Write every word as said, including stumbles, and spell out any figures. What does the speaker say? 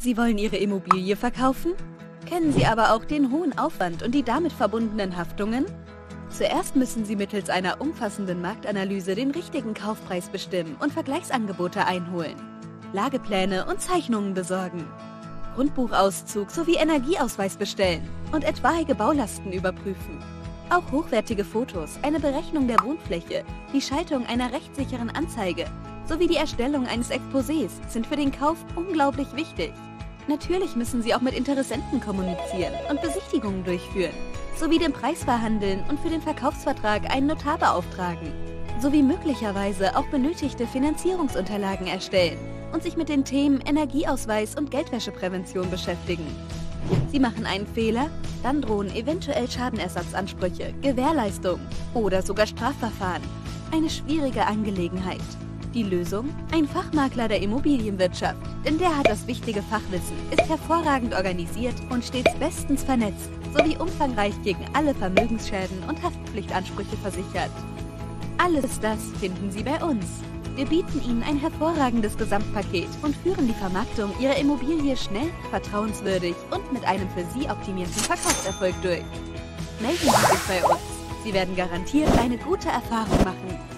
Sie wollen Ihre Immobilie verkaufen? Kennen Sie aber auch den hohen Aufwand und die damit verbundenen Haftungen? Zuerst müssen Sie mittels einer umfassenden Marktanalyse den richtigen Kaufpreis bestimmen und Vergleichsangebote einholen, Lagepläne und Zeichnungen besorgen, Grundbuchauszug sowie Energieausweis bestellen und etwaige Baulasten überprüfen. Auch hochwertige Fotos, eine Berechnung der Wohnfläche, die Schaltung einer rechtssicheren Anzeige sowie die Erstellung eines Exposés sind für den Kauf unglaublich wichtig. Natürlich müssen Sie auch mit Interessenten kommunizieren und Besichtigungen durchführen, sowie den Preis verhandeln und für den Verkaufsvertrag einen Notar beauftragen, sowie möglicherweise auch benötigte Finanzierungsunterlagen erstellen und sich mit den Themen Energieausweis und Geldwäscheprävention beschäftigen. Sie machen einen Fehler? Dann drohen eventuell Schadenersatzansprüche, Gewährleistung oder sogar Strafverfahren. Eine schwierige Angelegenheit. Die Lösung? Ein Fachmakler der Immobilienwirtschaft, denn der hat das wichtige Fachwissen, ist hervorragend organisiert und stets bestens vernetzt, sowie umfangreich gegen alle Vermögensschäden und Haftpflichtansprüche versichert. Alles das finden Sie bei uns. Wir bieten Ihnen ein hervorragendes Gesamtpaket und führen die Vermarktung Ihrer Immobilie schnell, vertrauenswürdig und mit einem für Sie optimierten Verkaufserfolg durch. Melden Sie sich bei uns. Sie werden garantiert eine gute Erfahrung machen.